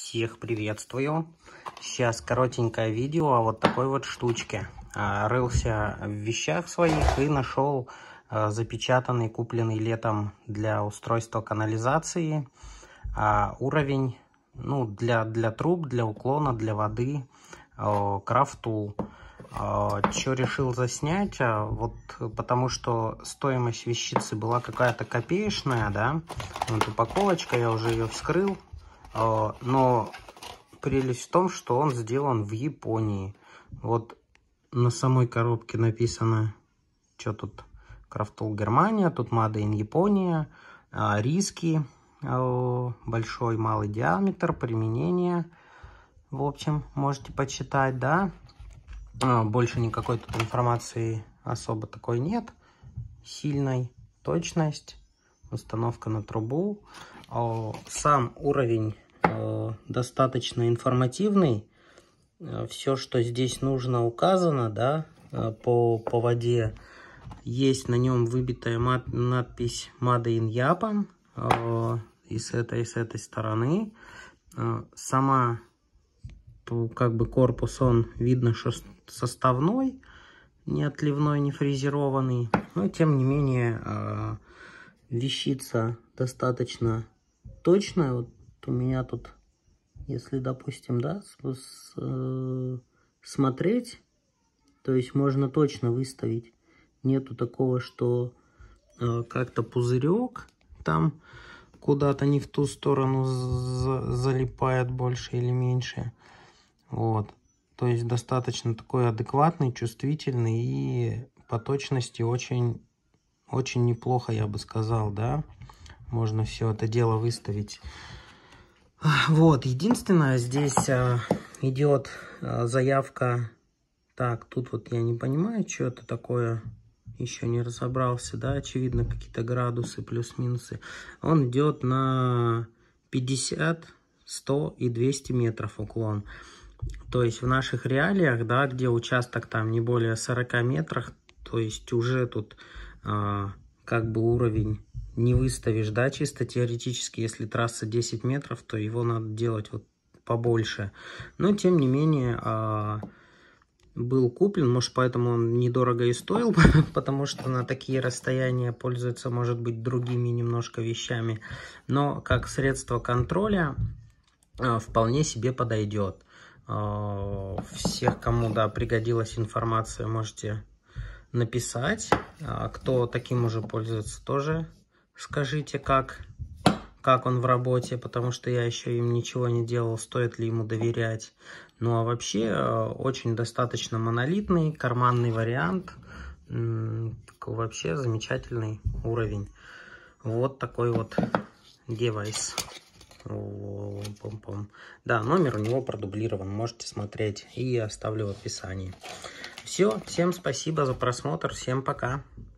Всех приветствую. Сейчас коротенькое видео о вот такой вот штучке. Рылся в вещах своих и нашел запечатанный, купленный летом для устройства канализации уровень, ну, для труб, для уклона, для воды, крафтул. Что решил заснять? Вот потому что стоимость вещицы была какая-то копеечная, да. Вот упаковочка, я уже ее вскрыл. Но прелесть в том, что он сделан в Японии. Вот на самой коробке написано, что тут, Крафтул Германия, тут Made in Япония, риски, большой, малый диаметр, применение. В общем, можете почитать, да. Больше никакой тут информации особо такой нет. Сильной, точность, установка на трубу. Сам уровень достаточно информативный. Все, что здесь нужно, указано, да, по воде. Есть на нем выбитая надпись Made in Japan и с этой стороны. Сама, как бы, корпус, он видно, что составной, не отливной, не фрезерованный. Но тем не менее вещица достаточно точная. Вот у меня тут, если, допустим, да, смотреть, то есть можно точно выставить. Нету такого, что как-то пузырек там куда-то не в ту сторону залипает больше или меньше. Вот. То есть достаточно такой адекватный, чувствительный и по точности очень, очень неплохо, я бы сказал, да. Можно все это дело выставить. Вот, единственное, здесь идет заявка. Так, тут вот я не понимаю, что это такое. Еще не разобрался, да, очевидно, какие-то градусы, плюс-минусы. Он идет на 50, 100 и 200 метров уклон. То есть в наших реалиях, да, где участок там не более 40 метров, то есть уже тут как бы уровень не выставишь, да, чисто теоретически. Если трасса 10 метров, то его надо делать вот побольше. Но тем не менее был куплен, может, поэтому он недорого и стоил, потому что на такие расстояния пользуется, может быть, другими немножко вещами. Но как средство контроля вполне себе подойдет. Всех, кому, да, пригодилась информация, можете написать. Кто таким уже пользуется, тоже скажите, как он в работе, потому что я еще им ничего не делал, стоит ли ему доверять. Ну а вообще очень достаточно монолитный, карманный вариант. Вообще замечательный уровень. Вот такой вот девайс. Да, номер у него продублирован, можете смотреть, и оставлю в описании. Все, всем спасибо за просмотр, всем пока.